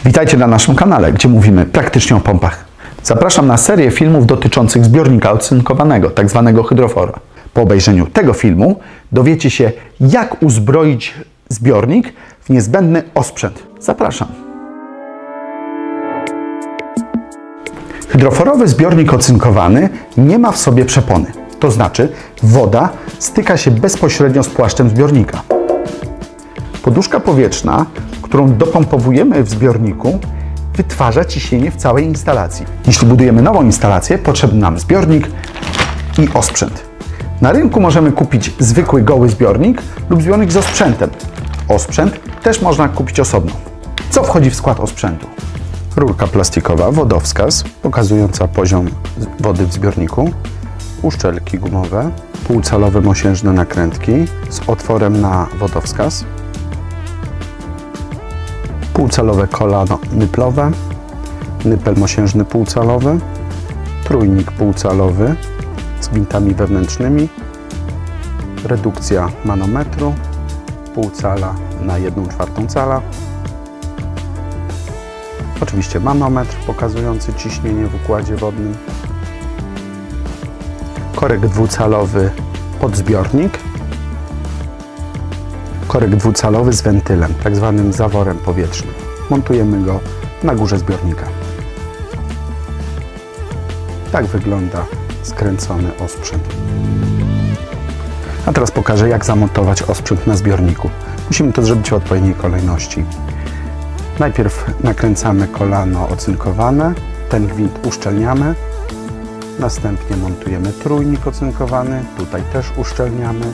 Witajcie na naszym kanale, gdzie mówimy praktycznie o pompach. Zapraszam na serię filmów dotyczących zbiornika ocynkowanego, tak zwanego hydrofora. Po obejrzeniu tego filmu dowiecie się, jak uzbroić zbiornik w niezbędny osprzęt. Zapraszam. Hydroforowy zbiornik ocynkowany nie ma w sobie przepony. To znaczy, woda styka się bezpośrednio z płaszczem zbiornika. Poduszka powietrzna, którą dopompowujemy w zbiorniku, wytwarza ciśnienie w całej instalacji. Jeśli budujemy nową instalację, potrzebny nam zbiornik i osprzęt. Na rynku możemy kupić zwykły, goły zbiornik lub zbiornik z osprzętem. Osprzęt też można kupić osobno. Co wchodzi w skład osprzętu? Rurka plastikowa, wodowskaz pokazująca poziom wody w zbiorniku, uszczelki gumowe, półcalowe mosiężne nakrętki z otworem na wodowskaz, półcalowe kolano nyplowe, nypel mosiężny półcalowy, trójnik półcalowy z gwintami wewnętrznymi, redukcja manometru, pół cala na 1/4 cala, oczywiście manometr pokazujący ciśnienie w układzie wodnym, korek dwucalowy pod zbiornik, korek dwucalowy z wentylem, tak zwanym zaworem powietrznym. Montujemy go na górze zbiornika. Tak wygląda skręcony osprzęt. A teraz pokażę, jak zamontować osprzęt na zbiorniku. Musimy to zrobić w odpowiedniej kolejności. Najpierw nakręcamy kolano ocynkowane, ten gwint uszczelniamy, następnie montujemy trójnik ocynkowany, tutaj też uszczelniamy.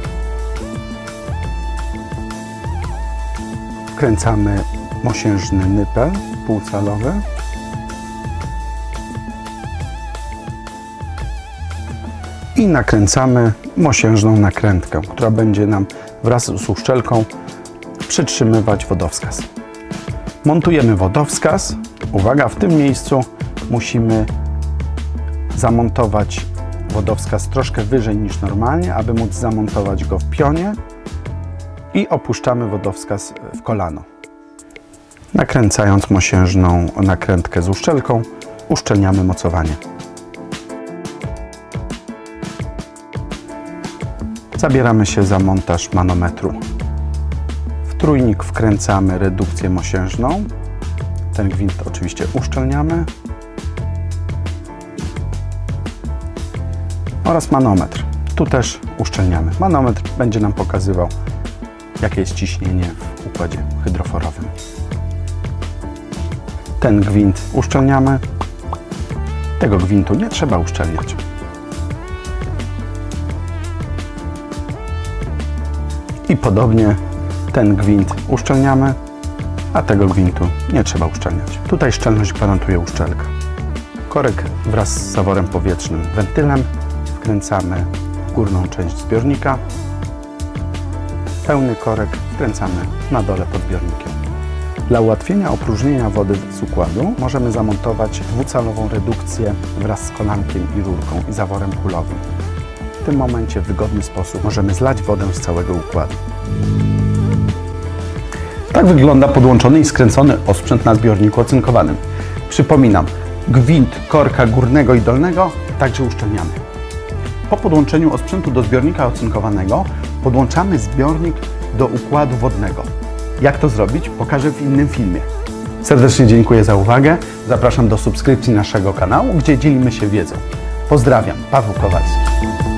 Wkręcamy mosiężny nypel półcalowy. I nakręcamy mosiężną nakrętkę, która będzie nam wraz z uszczelką przytrzymywać wodowskaz. Montujemy wodowskaz. Uwaga, w tym miejscu musimy zamontować wodowskaz troszkę wyżej niż normalnie, aby móc zamontować go w pionie. I opuszczamy wodowskaz w kolano. Nakręcając mosiężną nakrętkę z uszczelką, uszczelniamy mocowanie. Zabieramy się za montaż manometru. W trójnik wkręcamy redukcję mosiężną. Ten gwint oczywiście uszczelniamy. Oraz manometr. Tu też uszczelniamy. Manometr będzie nam pokazywał, jakie jest ciśnienie w układzie hydroforowym. Ten gwint uszczelniamy. Tego gwintu nie trzeba uszczelniać. I podobnie ten gwint uszczelniamy, a tego gwintu nie trzeba uszczelniać. Tutaj szczelność gwarantuje uszczelka. Korek wraz z zaworem powietrznym, wentylem wkręcamy w górną część zbiornika. Pełny korek wkręcamy na dole pod zbiornikiem. Dla ułatwienia opróżnienia wody z układu możemy zamontować dwucalową redukcję wraz z kolankiem i rurką i zaworem kulowym. W tym momencie w wygodny sposób możemy zlać wodę z całego układu. Tak wygląda podłączony i skręcony osprzęt na zbiorniku ocynkowanym. Przypominam, gwint korka górnego i dolnego także uszczelniamy. Po podłączeniu osprzętu do zbiornika ocynkowanego podłączamy zbiornik do układu wodnego. Jak to zrobić, pokażę w innym filmie. Serdecznie dziękuję za uwagę. Zapraszam do subskrypcji naszego kanału, gdzie dzielimy się wiedzą. Pozdrawiam, Paweł Kowalski.